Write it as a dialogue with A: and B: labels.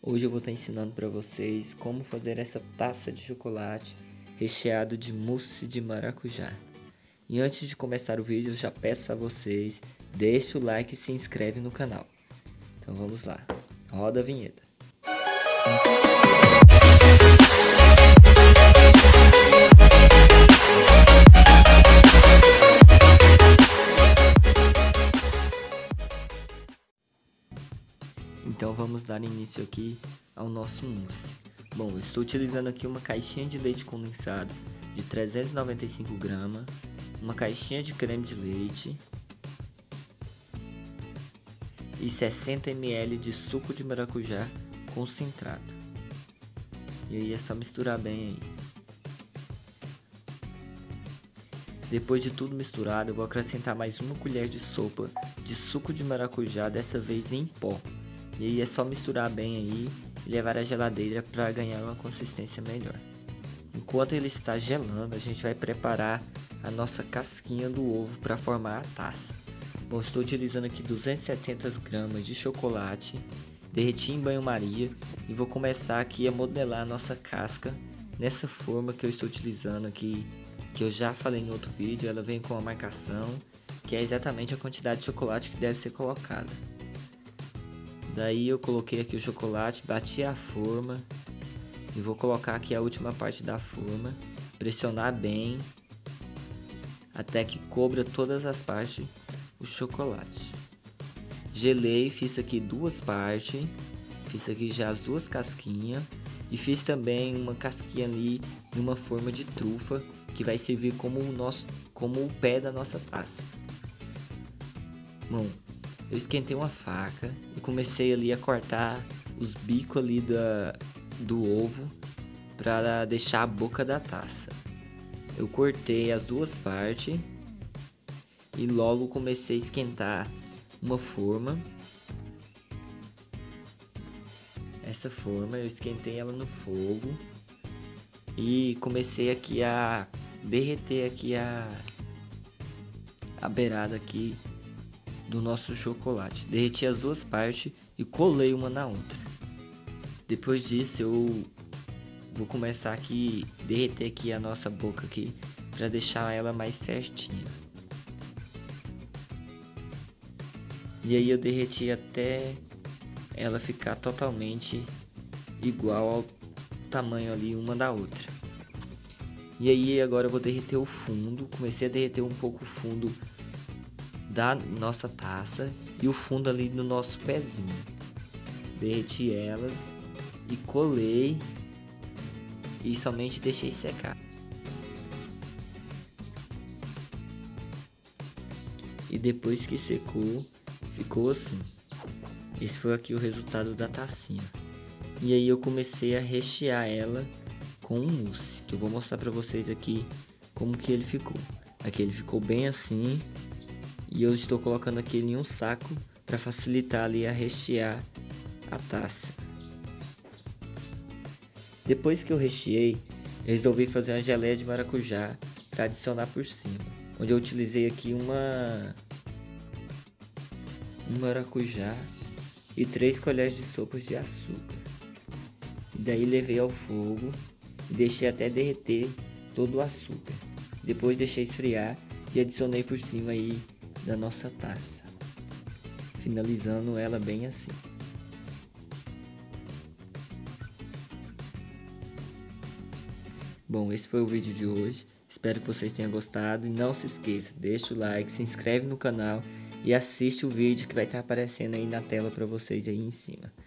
A: Hoje eu vou estar ensinando para vocês como fazer essa taça de chocolate recheado de mousse de maracujá. E antes de começar o vídeo, eu já peço a vocês, deixe o like e se inscreve no canal. Então vamos lá, roda a vinheta. Então vamos dar início aqui ao nosso mousse. Bom, eu estou utilizando aqui uma caixinha de leite condensado de 395 gramas, uma caixinha de creme de leite e 60 ml de suco de maracujá concentrado. E aí é só misturar bem aí. Depois de tudo misturado, eu vou acrescentar mais uma colher de sopa de suco de maracujá, dessa vez em pó. E aí é só misturar bem aí e levar à geladeira para ganhar uma consistência melhor. Enquanto ele está gelando, a gente vai preparar a nossa casquinha do ovo para formar a taça. Bom, estou utilizando aqui 270 gramas de chocolate, derreti em banho-maria e vou começar aqui a modelar a nossa casca nessa forma que eu estou utilizando aqui, que eu já falei em outro vídeo. Ela vem com a marcação, que é exatamente a quantidade de chocolate que deve ser colocada. Daí eu coloquei aqui o chocolate, bati a forma e vou colocar aqui a última parte da forma, pressionar bem até que cubra todas as partes o chocolate. Gelei, fiz aqui duas partes, fiz aqui já as duas casquinhas e fiz também uma casquinha ali em uma forma de trufa que vai servir como o pé da nossa taça. Bom, eu esquentei uma faca e comecei ali a cortar os bicos ali do ovo para deixar a boca da taça. Eu cortei as duas partes e logo comecei a esquentar uma forma. Essa forma eu esquentei ela no fogo e comecei aqui a derreter aqui a beirada aqui do nosso chocolate. Derreti as duas partes e colei uma na outra. Depois disso eu vou começar aqui derreter aqui a nossa boca aqui para deixar ela mais certinha. E aí eu derreti até ela ficar totalmente igual ao tamanho ali uma da outra. E aí agora eu vou derreter o fundo. Comecei a derreter um pouco o fundo da nossa taça e o fundo ali do nosso pezinho. Derreti ela e colei e somente deixei secar. E depois que secou, ficou assim. Esse foi aqui o resultado da tacinha. E aí eu comecei a rechear ela com um mousse, que eu vou mostrar para vocês aqui como que ele ficou. Aqui ele ficou bem assim. E eu estou colocando aqui em um saco para facilitar ali a rechear a taça. Depois que eu recheei, eu resolvi fazer uma geleia de maracujá para adicionar por cima, onde eu utilizei aqui um maracujá e 3 colheres de sopa de açúcar. E daí levei ao fogo e deixei até derreter todo o açúcar. Depois deixei esfriar e adicionei por cima aí da nossa taça, finalizando ela bem assim. Bom, esse foi o vídeo de hoje. Espero que vocês tenham gostado e não se esqueça, deixa o like, se inscreve no canal e assiste o vídeo que vai estar aparecendo aí na tela para vocês aí em cima.